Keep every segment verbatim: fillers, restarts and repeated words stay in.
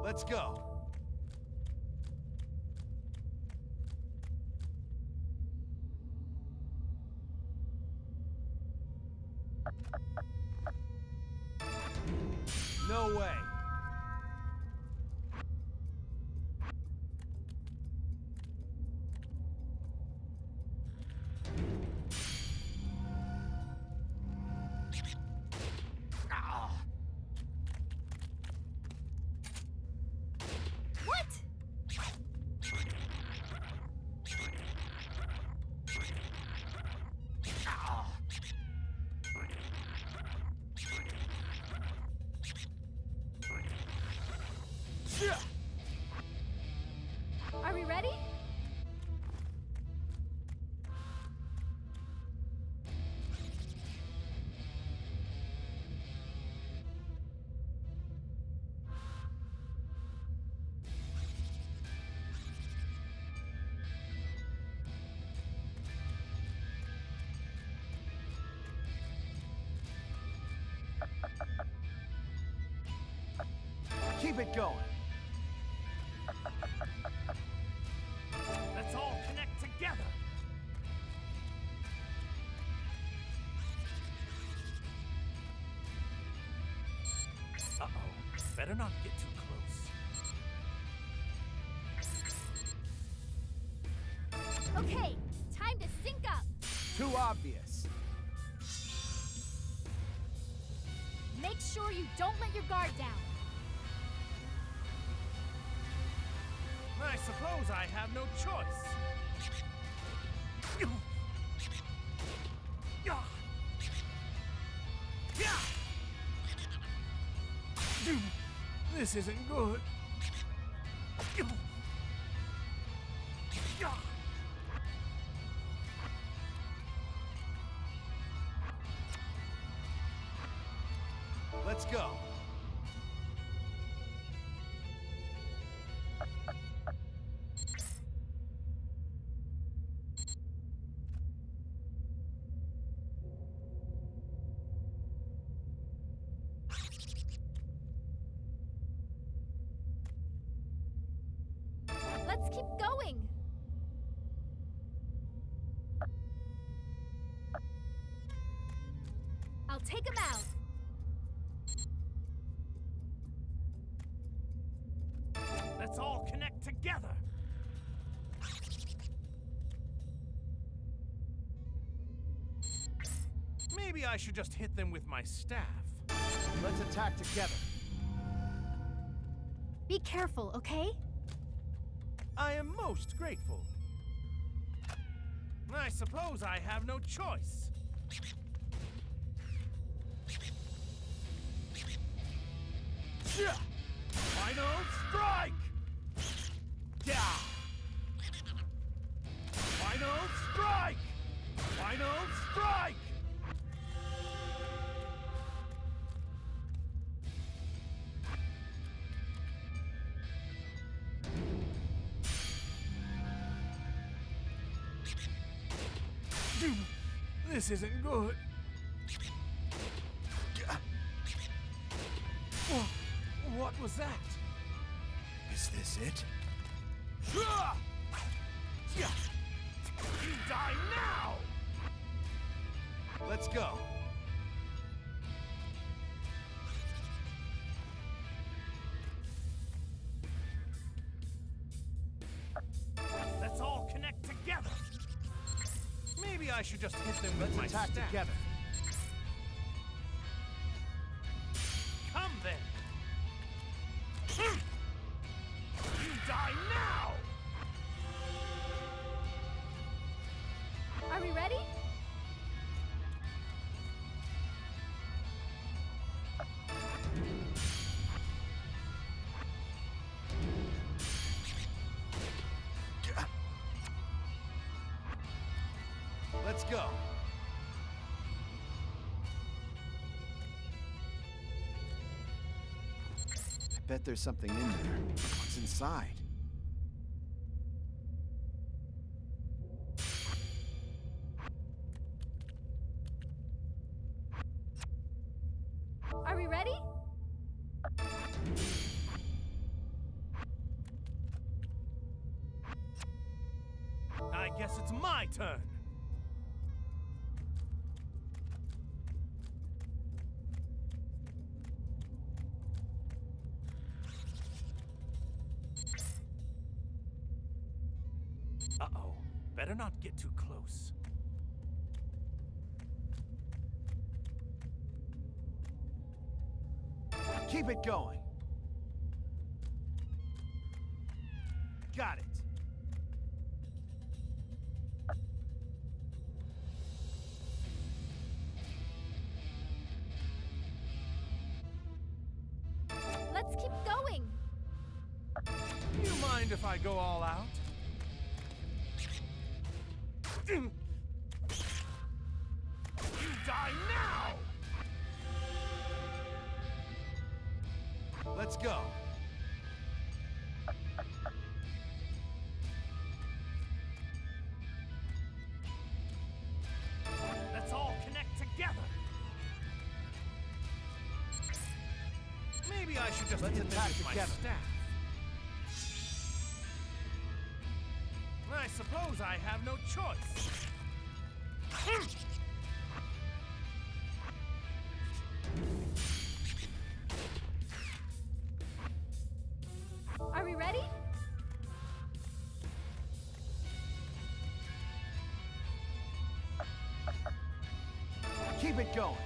Let's go. No way. Are we ready? Keep it going. Let's all connect together. Uh-oh. Better not get too close. Okay, time to sync up. Too obvious. Make sure you don't let your guard down. I suppose I have no choice. This isn't good. Let's go. Let's keep going. I'll take him out. Let's all connect together. Maybe I should just hit them with my staff. Let's attack together. Be careful, okay? I am most grateful. I suppose I have no choice. Final strike! Yeah! Final strike! Final strike! This isn't good. What was that? Is this it? You die now! Let's go. Let's all connect together. Maybe I should just hit them with Let's my attack staff. together. Come then. You die now! Are we ready? Let's go. I bet there's something in there. What's inside? Are we ready? guess it's my turn. Uh-oh. Better not get too close. Keep it going. Got it. Let's keep going. Do you mind if I go all out? You die now! Let's go. Let's all connect together. Maybe I should just Let's hit them attack with my together. staff. I suppose I have no choice. Are we ready? Keep it going.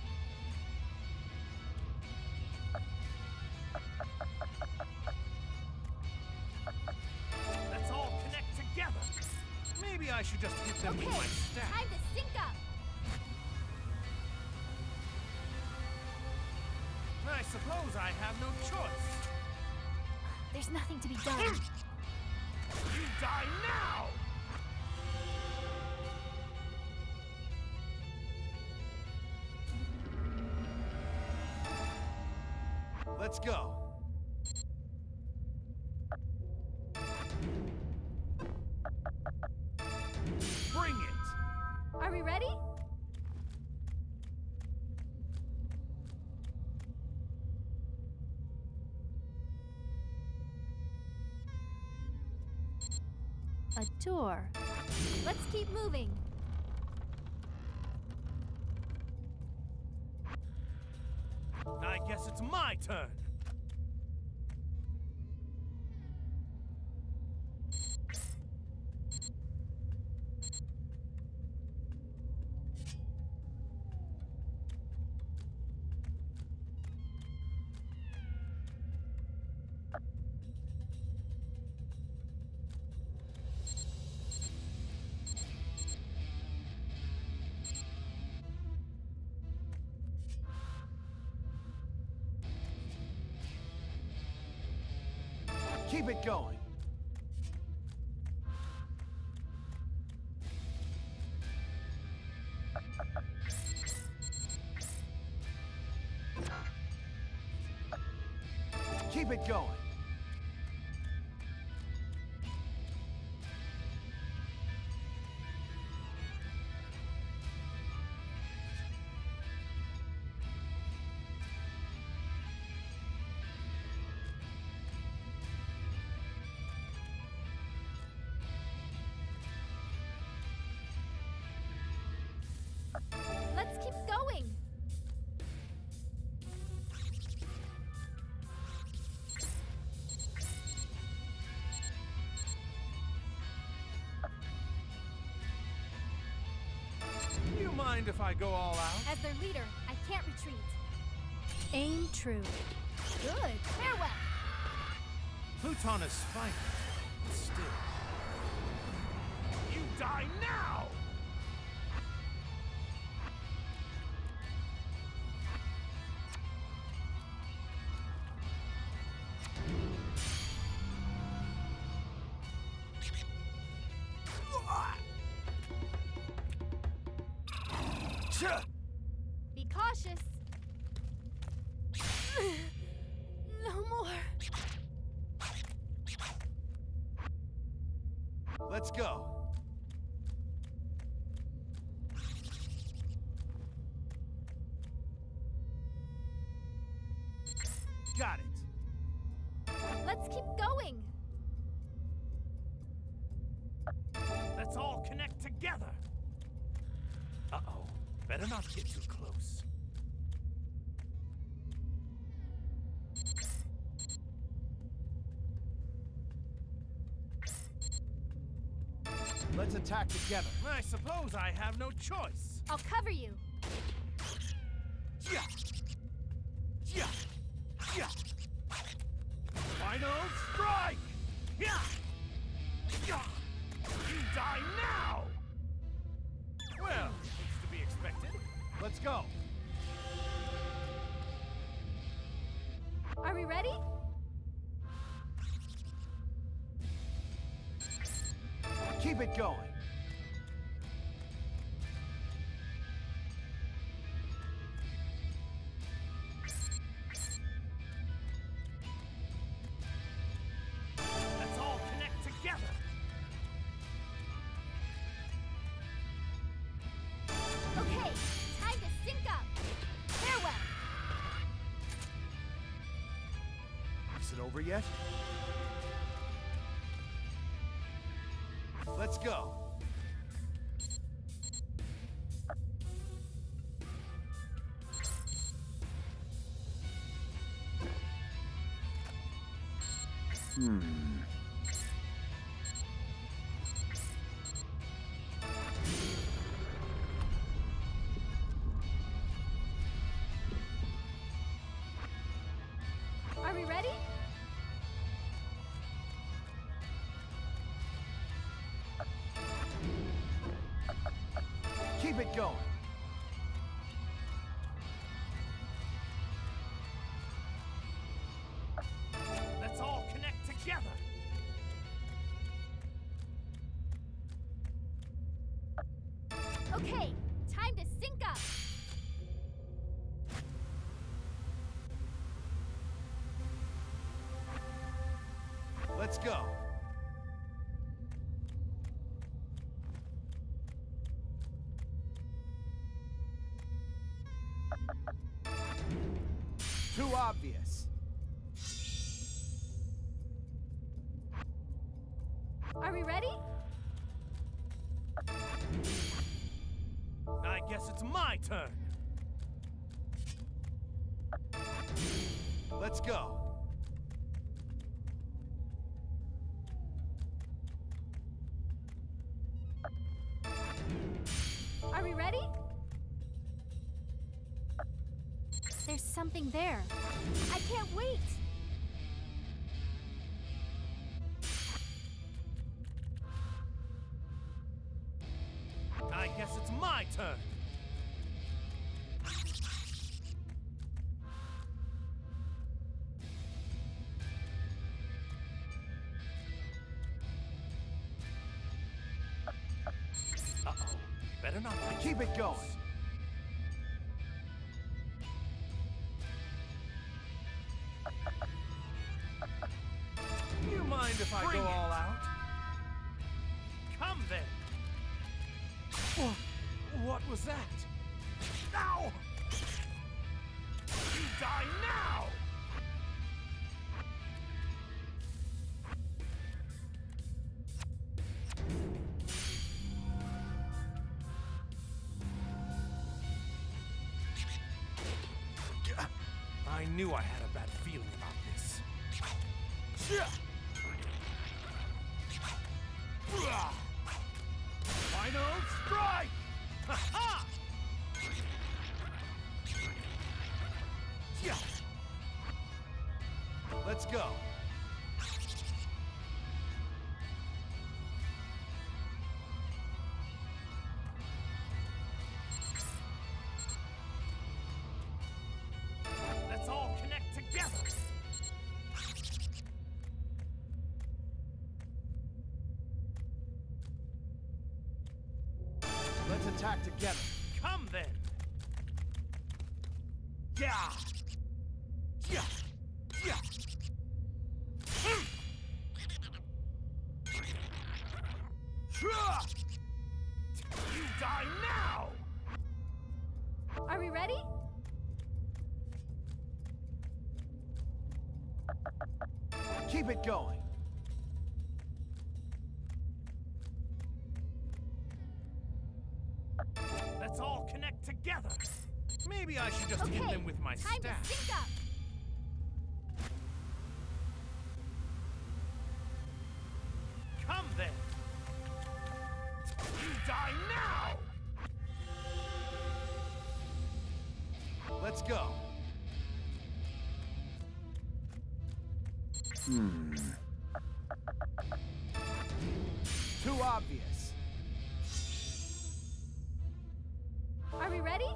Let's all connect together. Maybe I should just hit them Okay, with my staff. time to sync up. I suppose I have no choice. There's nothing to be done. You die now! Let's go. Bring it! Are we ready? A door. Let's keep moving. I guess it's my turn. Keep it going. Keep it going. Let's keep going. Do you mind if I go all out? As their leader, I can't retreat. Aim true. Good. Farewell. Pluton is fighting, but still. You die now! Be cautious. No more. Let's go. Got it. Let's keep going. Let's all together! Uh-oh. Better not get too close. Let's attack together. I suppose I have no choice. I'll cover you. Yeah. Yeah. Yeah. Final strike! Yeah. Yeah. You die now! Well, it's to be expected. Let's go. Are we ready? Keep it going. Let's all connect together. Okay, time to sync up. Farewell. Is it over yet? Let's go. Hmm. Are we ready? Keep it going. Let's all connect together. Okay, time to sync up. Let's go. Too obvious. Are we ready? I guess it's my turn. Let's go. Are we ready? There's something there. I can't wait. I guess it's my turn. Uh-oh. Better not get Keep too it close. going. You mind if I Bring go it. all out? Come then. Wha- What was that? Ow! You die now! I knew I had a bad feeling about this. Final strike! Ha-ha! Let's go. Let's all connect together. Let's attack together. Come then. Yeah. Yeah. Yeah. Hmm. You die now. Are we ready? Keep it going. together. Maybe I should just Okay, hit them with my time staff. to sync up. Come then. You die now! Let's go. Hmm. Too obvious. Are we ready?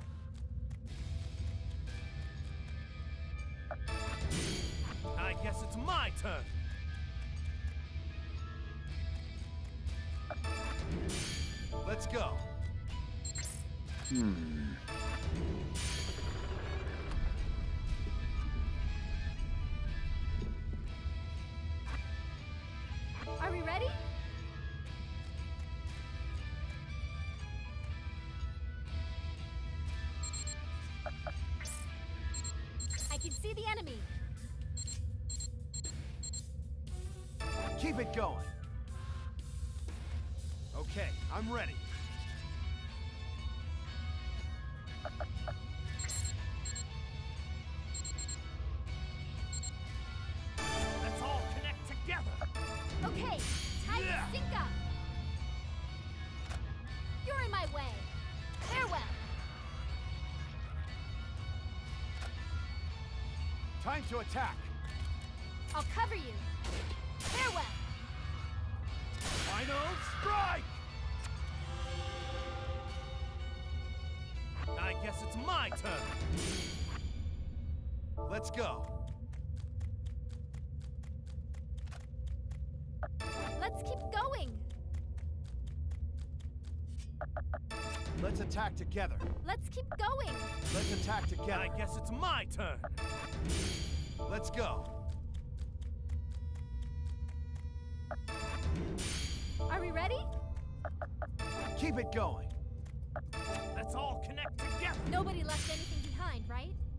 I guess it's my turn. Let's go. Hmm. Are we ready? I can see the enemy. Keep it going. Okay, I'm ready. Let's all connect together. Okay, time Yeah. to sync up. You're in my way. Farewell. Time to attack. I'll cover you. Farewell. Final strike! I guess it's my turn. Let's go. Let's keep going. Let's attack together. Let's keep going. Let's attack I together. guess it's my turn. Let's go. Are we ready? Keep it going. Let's all connect together. Nobody left anything behind, right?